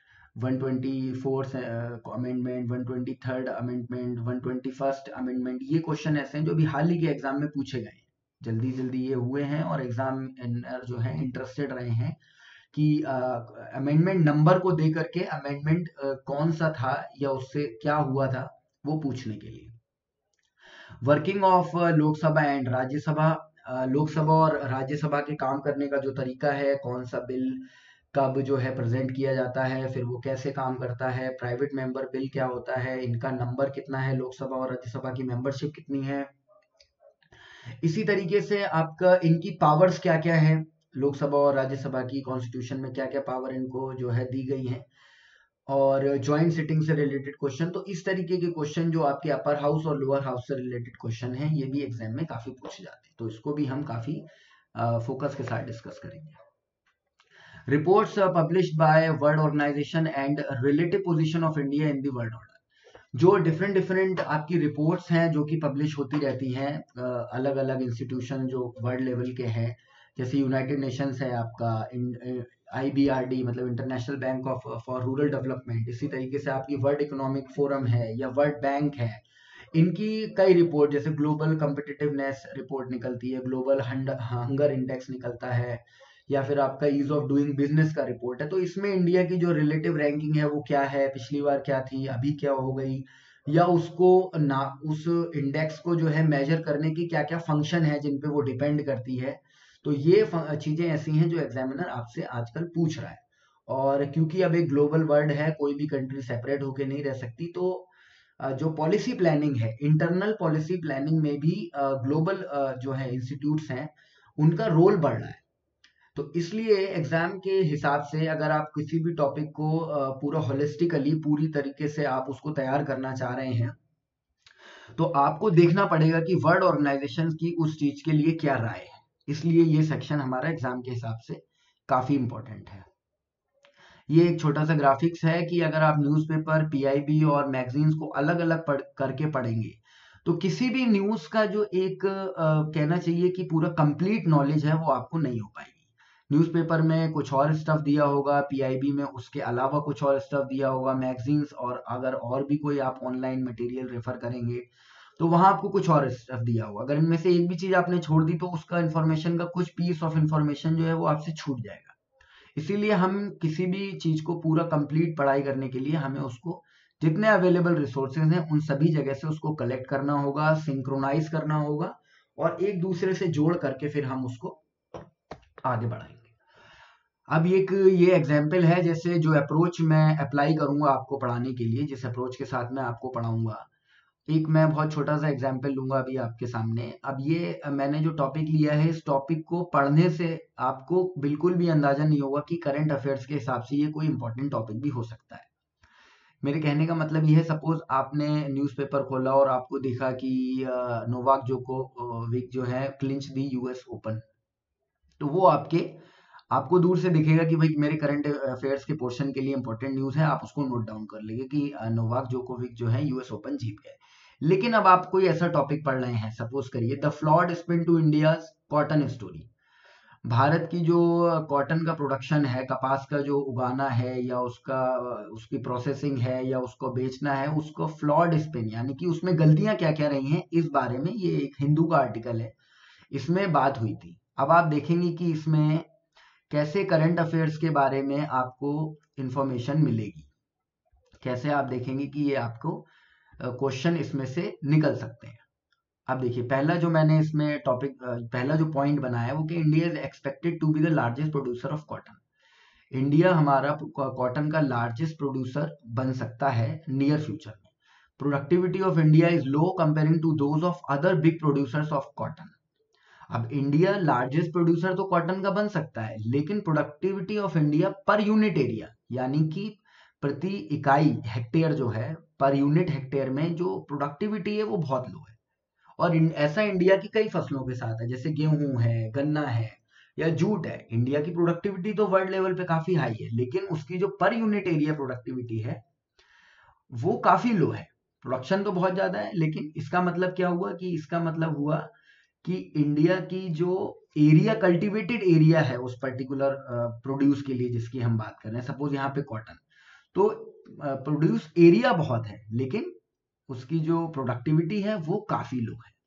124th amendment, 123rd amendment, 121st amendment. ये क्वेश्चन ऐसे हैं जो भी हाल ही के एग्जाम में पूछे गए हैं, जल्दी जल्दी ये हुए हैं और एग्जाम जो है इंटरेस्टेड रहे हैं कि अमेंडमेंट नंबर को दे करके अमेंडमेंट कौन सा था या उससे क्या हुआ था वो पूछने के लिए। Working of Lok Sabha and Rajya Sabha, Lok Sabha और राज्यसभा के काम करने का जो तरीका है, कौन सा बिल कब जो है प्रेजेंट किया जाता है, फिर वो कैसे काम करता है, प्राइवेट मेंबर बिल क्या होता है, इनका नंबर कितना है, लोकसभा और राज्यसभा की मेंबरशिप कितनी है। इसी तरीके से आपका इनकी पावर्स क्या क्या है, लोकसभा और राज्यसभा की कॉन्स्टिट्यूशन में क्या क्या पावर इनको जो है दी गई है, और ज्वाइंट सिटिंग से रिलेटेड क्वेश्चन। तो इस तरीके के क्वेश्चन जो आपके अपर हाउस और लोअर हाउस से रिलेटेड क्वेश्चन हैं, ये भी एग्जाम में काफी पूछे जाते हैं, तो इसको भी हम काफी फोकस के साथ डिस्कस करेंगे। Reports published by world organisation and relative position of India in the world order. जो डिफरेंट आपकी रिपोर्ट्स हैं जो कि पब्लिश होती रहती हैं अलग अलग इंस्टीट्यूशन जो वर्ल्ड लेवल के हैं, जैसे यूनाइटेड नेशंस है आपका, IBRD मतलब international bank of for rural development, इसी तरीके से आपकी वर्ल्ड इकोनॉमिक फोरम है या वर्ल्ड बैंक है, इनकी कई रिपोर्ट जैसे ग्लोबल कम्पिटिटिवनेस रिपोर्ट निकलती है, ग्लोबल हंगर इंडेक्स निकलता है, या फिर आपका ईज ऑफ डूइंग बिजनेस का रिपोर्ट है। तो इसमें इंडिया की जो रिलेटिव रैंकिंग है वो क्या है, पिछली बार क्या थी, अभी क्या हो गई, या उसको ना उस इंडेक्स को जो है मेजर करने की क्या क्या फंक्शन है जिन पे वो डिपेंड करती है। तो ये चीजें ऐसी हैं जो एग्जामिनर आपसे आजकल पूछ रहा है। और क्योंकि अब एक ग्लोबल वर्ल्ड है, कोई भी कंट्री सेपरेट होके नहीं रह सकती, तो जो पॉलिसी प्लानिंग है, इंटरनल पॉलिसी प्लानिंग में भी ग्लोबल जो है इंस्टीट्यूट्स हैं, उनका रोल बढ़ रहा है। तो इसलिए एग्जाम के हिसाब से अगर आप किसी भी टॉपिक को पूरा होलिस्टिकली पूरी तरीके से आप उसको तैयार करना चाह रहे हैं, तो आपको देखना पड़ेगा कि वर्ल्ड ऑर्गेनाइजेशन की उस चीज के लिए क्या राय है। इसलिए ये सेक्शन हमारा एग्जाम के हिसाब से काफी इंपॉर्टेंट है। ये एक छोटा सा ग्राफिक्स है कि अगर आप न्यूज़पेपर, पीआईबी और मैगजीन्स को अलग अलग करके पढ़ेंगे, तो किसी भी न्यूज़ का जो एक कहना चाहिए कि पूरा कंप्लीट नॉलेज है वो आपको नहीं हो पाएगी। न्यूज़पेपर में कुछ और स्टफ दिया होगा, पीआईबी में उसके अलावा कुछ और स्टफ दिया होगा, मैगजीन्स और अगर और भी कोई आप ऑनलाइन मटेरियल रेफर करेंगे तो वहां आपको कुछ और स्टफ दिया होगा। अगर इनमें से एक भी चीज आपने छोड़ दी तो उसका इन्फॉर्मेशन का कुछ पीस ऑफ इन्फॉर्मेशन जो है वो आपसे छूट जाएगा। इसीलिए हम किसी भी चीज को पूरा कंप्लीट पढ़ाई करने के लिए हमें उसको जितने अवेलेबल रिसोर्सेज हैं उन सभी जगह से उसको कलेक्ट करना होगा, सिंक्रोनाइज करना होगा और एक दूसरे से जोड़ करके फिर हम उसको आगे बढ़ाएंगे। अब ये एग्जाम्पल है, जैसे जो अप्रोच मैं अप्लाई करूंगा आपको पढ़ाने के लिए, जिस अप्रोच के साथ मैं आपको पढ़ाऊंगा, एक मैं बहुत छोटा सा एग्जाम्पल लूंगा अभी आपके सामने। अब ये मैंने जो टॉपिक लिया है, इस टॉपिक को पढ़ने से आपको बिल्कुल भी अंदाजा नहीं होगा कि करंट अफेयर्स के हिसाब से ये कोई इंपॉर्टेंट टॉपिक भी हो सकता है। मेरे कहने का मतलब ये है, सपोज आपने न्यूज़पेपर खोला और आपको देखा कि नोवाक जोकोविक जो है क्लिंच दी यूएस ओपन, तो वो आपको दूर से दिखेगा कि भाई मेरे करंट अफेयर्स के पोर्शन के लिए इंपॉर्टेंट न्यूज़ है, आप उसको नोट डाउन कर लेंगे कि नोवाक जोकोविक जो है यूएस ओपन जीत गए। लेकिन अब आप कोई ऐसा टॉपिक पढ़ रहे हैं, सपोज करिए the flawed spin to India's cotton story, भारत की जो कॉटन का प्रोडक्शन है, कपास का जो उगाना है या उसकी प्रोसेसिंग है या उसको बेचना है, उसको फ्लॉड स्पिन यानी कि उसमें गलतियां क्या क्या रही हैं, इस बारे में ये एक हिंदू का आर्टिकल है, इसमें बात हुई थी। अब आप देखेंगे कि इसमें कैसे करंट अफेयर्स के बारे में आपको इंफॉर्मेशन मिलेगी, कैसे आप देखेंगे कि ये आपको क्वेश्चन इसमें से निकल सकते हैं। अब देखिए, पहला जो मैंने इसमें टॉपिक पहला जो पॉइंट बनाया है वो कि India is expected to be the largest producer of cotton. India हमारा कॉटन का लार्जेस्ट प्रोड्यूसर बन सकता है नियर फ्यूचर में। Productivity of India is low comparing to those of other big producers of cotton. अब इंडिया लार्जेस्ट प्रोड्यूसर तो cotton का बन सकता है, लेकिन productivity of India per unit area यानी कि प्रति इकाई हेक्टेयर जो है, पर यूनिट हेक्टेयर में जो प्रोडक्टिविटी है वो बहुत लो है। और ऐसा इंडिया की कई फसलों के साथ है, जैसे गेहूं है, गन्ना है या जूट है। इंडिया की प्रोडक्टिविटी तो वर्ल्ड लेवल पे काफी हाई है, लेकिन उसकी जो पर यूनिट एरिया प्रोडक्टिविटी है वो काफी लो है। प्रोडक्शन तो बहुत ज्यादा है, लेकिन इसका मतलब क्या हुआ कि इसका मतलब हुआ कि इंडिया की जो एरिया, कल्टीवेटेड एरिया है उस पर्टिकुलर प्रोड्यूस के लिए जिसकी हम बात कर रहे हैं, सपोज यहाँ पे कॉटन, तो प्रोड्यूस एरिया बहुत है लेकिन उसकी जो प्रोडक्टिविटी है वो काफी लो है।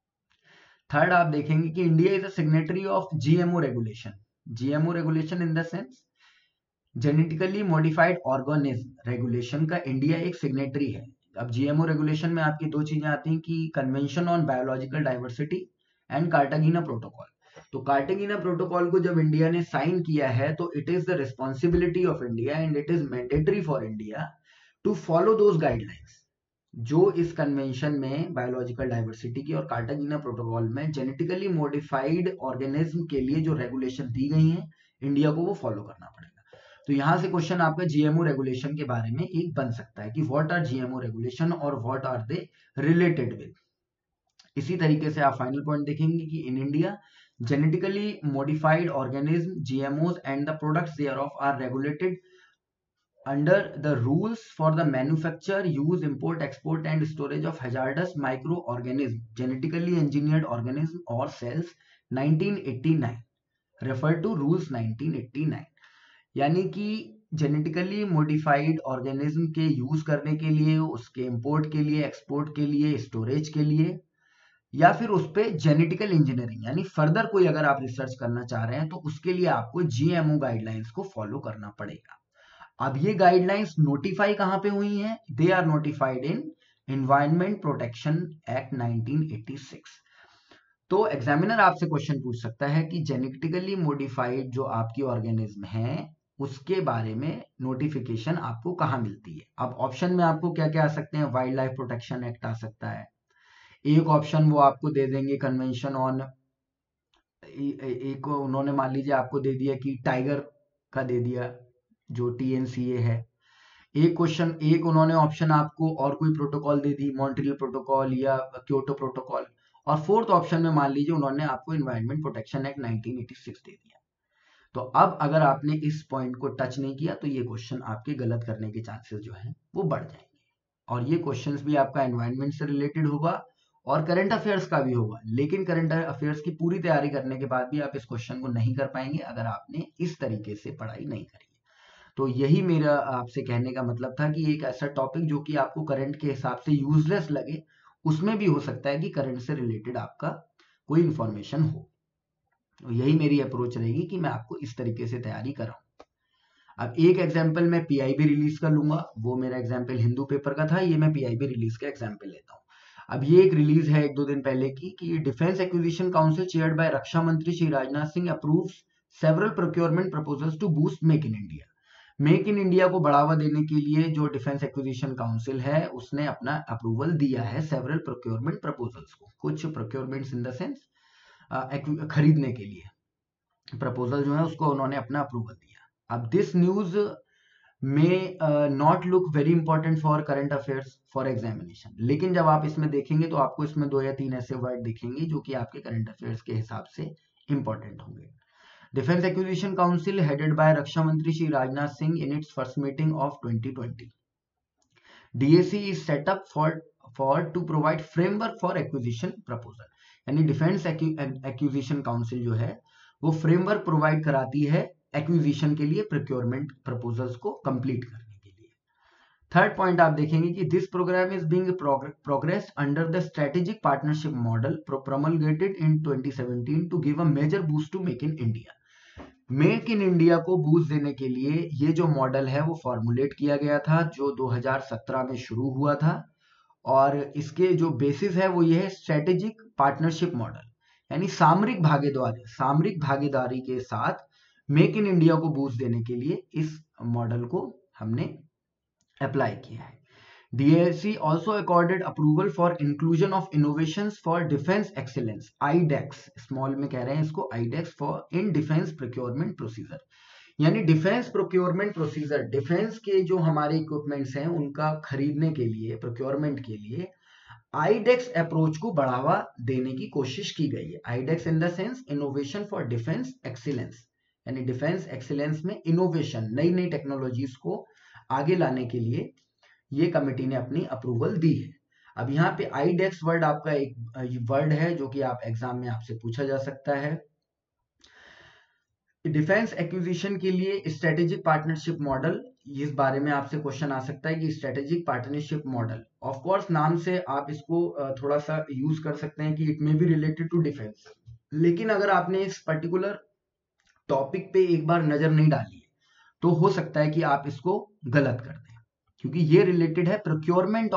थर्ड, आप देखेंगे कि India is a signatory of GMO regulation. GMO regulation in the sense genetically modified organism regulation का इंडिया एक सिग्नेटरी है। अब जीएमओ रेगुलेशन में आपकी दो चीजें आती हैं कि convention on biological diversity and Cartagena protocol. तो कार्टागिना प्रोटोकॉल को जब इंडिया ने साइन किया है तो it is the responsibility of India and it is mandatory for India to follow those guidelines. जो इस कन्वेंशन में बायोलॉजिकल डाइवर्सिटी की और कार्टागिना प्रोटोकॉल में जेनेटिकली मॉडिफाइड ऑर्गेनिज्म के लिए जो रेगुलेशन दी गई हैं, इंडिया को वो फॉलो करना पड़ेगा। तो यहां से क्वेश्चन आपका जीएमओ रेगुलेशन के बारे में एक बन सकता है कि व्हाट आर जीएमओ रेगुलेशन और what are they related with. इसी तरीके से आप फाइनल पॉइंट देखेंगे कि in India genetically modified organisms GMOs and the products thereof are regulated under the rules for the manufacture, use, import, export and storage of hazardous microorganisms, genetically engineered organisms or cells 1989, refer to rules 1989। यानी कि genetically modified organism के use करने के लिए, उसके import के लिए, export के लिए, स्टोरेज के लिए, या फिर उस पे जेनेटिकल इंजीनियरिंग यानी फर्दर कोई अगर आप रिसर्च करना चाह रहे हैं तो उसके लिए आपको जीएमओ गाइडलाइंस को फॉलो करना पड़ेगा। अब ये गाइडलाइंस नोटिफाई कहां पे हुई हैं? They are notified in environment protection act 1986। तो एग्जामिनर आपसे क्वेश्चन पूछ सकता है कि जेनेटिकली मॉडिफाइड जो आपकी ऑर्गेनिज्म है उसके बारे में नोटिफिकेशन आपको कहां मिलती है? अब ऑप्शन में आपको क्या क्या आ सकते हैं? वाइल्ड लाइफ प्रोटेक्शन एक्ट आ सकता है, एक ऑप्शन वो आपको दे देंगे कन्वेंशन ऑन, एक उन्होंने मान लीजिए आपको दे दिया कि टाइगर का दे दिया जो टीएनसीए है। एक क्वेश्चन, एक उन्होंने ऑप्शन आपको और कोई प्रोटोकॉल दे दी, मॉन्ट्रियल प्रोटोकॉल या क्योटो प्रोटोकॉल, और फोर्थ ऑप्शन में मान लीजिए उन्होंने आपको एनवायरनमेंट प्रोटेक्शन एक्ट 1986 दे दिया। तो अब अगर आपने इस पॉइंट को टच नहीं किया तो ये क्वेश्चन आपके गलत करने के चांसेस जो हैं वो बढ़ जाएंगे। और ये क्वेश्चंस भी आपका एनवायरनमेंट से रिलेटेड होगा और करंट अफेयर्स का भी होगा, लेकिन करंट अफेयर्स की पूरी तैयारी करने के बाद भी आप इस क्वेश्चन को नहीं कर पाएंगे अगर आपने इस तरीके से पढ़ाई नहीं करी। तो यही मेरा आपसे कहने का मतलब था कि एक ऐसा टॉपिक जो कि आपको करंट के हिसाब से यूजलेस लगे, उसमें भी हो सकता है कि करंट से रिलेटेड आपका कोई इंफॉर्मेशन हो। तो यही मेरी अप्रोच रहेगी कि मैं आपको इस तरीके से तैयारी कराऊं। अब एक एग्जाम्पल मैं पीआईबी रिलीज का लूंगा, वो मेरा एग्जाम्पल हिंदू पेपर का था, ये मैं पीआईबी रिलीज का एग्जाम्पल लेता हूँ। अब ये एक रिलीज है 1-2 दिन पहले की कि defence acquisition council chaired by रक्षा मंत्री Shri Rajnath Singh approves several procurement proposals to boost make in India. Make in India को बढ़ावा देने के लिए जो डिफेंस एक्विजिशन काउंसिल है उसने अपना अप्रूवल दिया है सेवरल प्रोक्योरमेंट प्रपोजल्स को, कुछ प्रोक्योरमेंट्स इन द सेंस खरीदने के लिए प्रपोजल जो है उसको उन्होंने अपना अप्रूवल दिया। अब दिस न्यूज में not look very important for current affairs for examination, लेकिन जब आप इसमें देखेंगे तो आपको इसमें 2 या 3 ऐसे वर्ड दिखेंगे जो कि आपके करंट अफेयर्स के हिसाब से इंपॉर्टेंट होंगे। Defence acquisition council headed by रक्षा मंत्री Shri Rajnath Singh in its first meeting of 2020, DAC is set up for to provide framework for acquisition proposal। यानी डिफेंस एक्विजिशन काउंसिल जो है वो फ्रेमवर्क प्रोवाइड कराती है एक्विजिशन के लिए, प्रोक्योरमेंट प्रपोजल्स को कंप्लीट करने के लिए। थर्ड पॉइंट आप देखेंगे कि this programme is being progressed under the strategic partnership model promulgated in 2017 to give a major boost to make in India. Make in India को बूस्ट देने के लिए ये जो मॉडल है वो फॉर्मुलेट किया गया था, जो 2017 में शुरू हुआ था, और इसके जो बेसिस है वो ये है स्ट्रेटेजिक पार्टनरशिप मॉडल, यानी सामरिक भागीदारी के साथ मेक इन इंडिया को बूस्ट देने के लिए इस मॉडल को हमने अप्लाई किया है। DAC also accorded approval for inclusion of innovations for defense excellence, IDEX, small में कह रहे हैं इसको, IDEX for in defense procurement procedure। यानी डिफेंस प्रोक्योरमेंट प्रोसीजर, डिफेंस के जो हमारे इक्विपमेंट्स हैं उनका खरीदने के लिए, प्रोक्योरमेंट के लिए आईडेक्स अप्रोच को बढ़ावा देने की कोशिश की गई है। IDEX in the sense innovation for defence excellence, यानी डिफेंस एक्सीलेंस में इनोवेशन, नई नई टेक्नोलॉजीज को आगे लाने के लिए ये कमेटी ने अपनी अप्रूवल दी है। अब यहाँ पे आईडेक्स वर्ड आपका एक वर्ड है जो कि आप एग्जाम में आपसे पूछा जा सकता है। डिफेंस एक्विजिशन के लिए स्ट्रेटेजिक पार्टनरशिप मॉडल, इस बारे में आपसे क्वेश्चन आ सकता है कि strategic partnership model, of course नाम से आप इसको थोड़ा सा यूज कर सकते हैं कि it may be related to defence, लेकिन अगर आपने इस पर्टिकुलर टॉपिक पे एक बार नजर नहीं डाली है तो हो सकता है कि आप इसको गलत कर दें, क्योंकि ये रिलेटेड है प्रोक्योरमेंट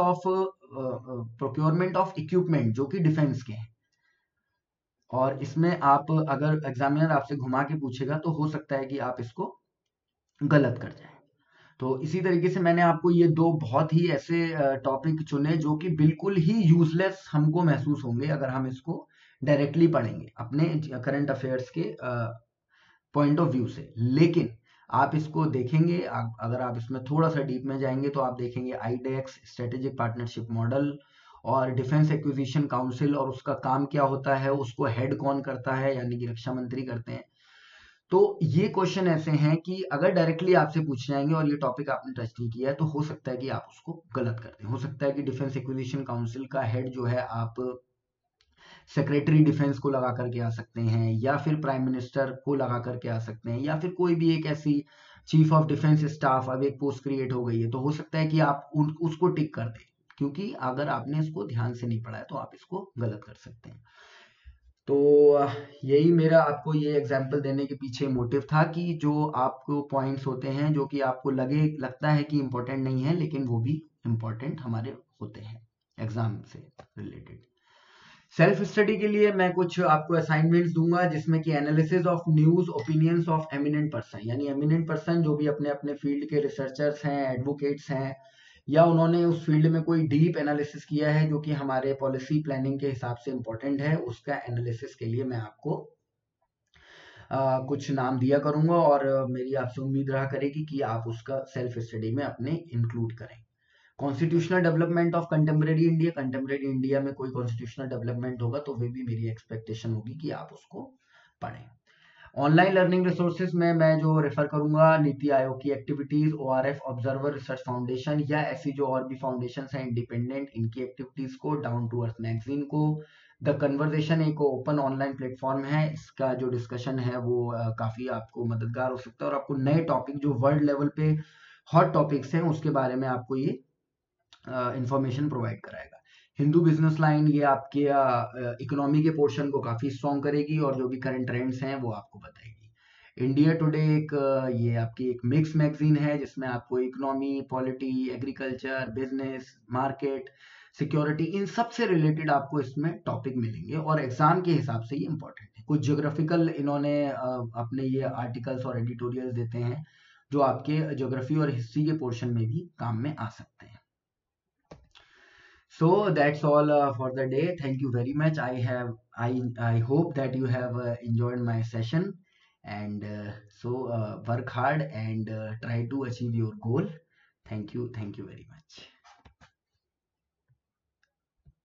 ऑफ इक्विपमेंट जो कि डिफेंस के हैं, और इसमें आप अगर एग्जामिनर आपसे घुमा के पूछेगा तो हो सकता है कि आप इसको गलत कर जाएं। तो इसी तरीके से मैंने आपको ये 2 बहुत ही ऐसे टॉपिक चुने जो कि बिल्कुल ही यूजलेस हमको महसूस होंगे अगर हम इसको डायरेक्टली पढ़ेंगे अपने करंट अफेयर्स के पॉइंट ऑफ व्यू से, लेकिन आप इसको देखेंगे, अगर आप इसमें थोड़ा सा डीप में जाएंगे तो आप देखेंगे आईडेक्स, स्ट्रेटेजिक पार्टनरशिप मॉडल और डिफेंस एक्विजिशन काउंसिल, और उसका काम क्या होता है, उसको हेड कौन करता है, यानी कि रक्षा मंत्री करते हैं। तो ये क्वेश्चन ऐसे हैं कि अगर डायरेक्टली आपसे पूछ जाएंगे और ये टॉपिक आपने टच नहीं किया है तो हो सकता है कि आप उसको गलत कर दें। हो सकता है कि डिफेंस एक्विजिशन काउंसिल का हेड जो है आप सेक्रेटरी डिफेंस को लगा करके आ सकते हैं, या फिर प्राइम मिनिस्टर को लगा करके आ सकते हैं, या फिर कोई भी एक ऐसी चीफ ऑफ डिफेंस स्टाफ, अब एक पोस्ट क्रिएट हो गई है, तो हो सकता है कि आप उसको टिक कर दें, क्योंकि अगर आपने इसको ध्यान से नहीं पढ़ा है तो आप इसको गलत कर सकते हैं। तो यही मेरा आपको ये एग्जाम्पल देने के पीछे मोटिव था कि जो आपको पॉइंट्स होते हैं जो कि आपको लगता है कि इम्पोर्टेंट नहीं है, लेकिन वो भी इम्पोर्टेंट हमारे होते हैं एग्जाम से रिलेटेड। सेल्फ स्टडी के लिए मैं कुछ आपको असाइनमेंट्स दूंगा, जिसमें कि analysis of news opinions of eminent person, यानी एमिनेंट पर्सन जो भी अपने अपने फील्ड के रिसर्चर्स हैं, एडवोकेट्स हैं, या उन्होंने उस फील्ड में कोई डीप एनालिसिस किया है जो कि हमारे पॉलिसी प्लानिंग के हिसाब से इम्पोर्टेंट है, उसका एनालिसिस के लिए मैं आपको कुछ नाम दिया करूंगा, और मेरी आपसे उम्मीद रहा करेगी कि आप उसका सेल्फ स्टडी में अपने इंक्लूड करें। Constitutional development of contemporary India, contemporary India में कोई कॉन्स्टिट्यूशनल डेवलपमेंट होगा तो वे भी मेरी एक्सपेक्टेशन होगी कि आप उसको पढ़ें। ऑनलाइन लर्निंग रिसोर्सेज में मैं जो रेफर करूंगा, नीति आयोग की activities, ORF observer research foundation, या ऐसी जो और भी फाउंडेशन हैं इंडिपेंडेंट, इनकी एक्टिविटीज को, डाउन टू अर्थ मैगजीन को, द कन्वर्सेशन एक ओपन ऑनलाइन प्लेटफॉर्म है, इसका जो डिस्कशन है वो काफी आपको मददगार हो सकता है, और आपको नए टॉपिक जो वर्ल्ड लेवल पे हॉट टॉपिक्स हैं उसके बारे में आपको ये इंफॉर्मेशन प्रोवाइड कराएगा। हिंदू बिजनेस लाइन ये आपके इकोनॉमी के पोर्शन को काफी स्ट्रॉन्ग करेगी, और जो भी करंट ट्रेंड्स हैं वो आपको बताएगी। इंडिया टुडे ये आपकी एक मिक्स मैगजीन है, जिसमें आपको economy, polity, agriculture, business, market, security, इन सब से रिलेटेड आपको इसमें टॉपिक मिलेंगे, और एग्जाम के हिसाब से ये इंपॉर्टेंट है। कुछ ज्योग्राफिकल इन्होंने अपने ये आर्टिकल्स और एडिटोरियल्स देते हैं जो आपके ज्योग्राफी और हिस्ट्री के पोर्शन में भी काम में आ सकते हैं। So that's all for the day. Thank you very much. I hope that you have enjoyed my session, and work hard and try to achieve your goal. Thank you very much.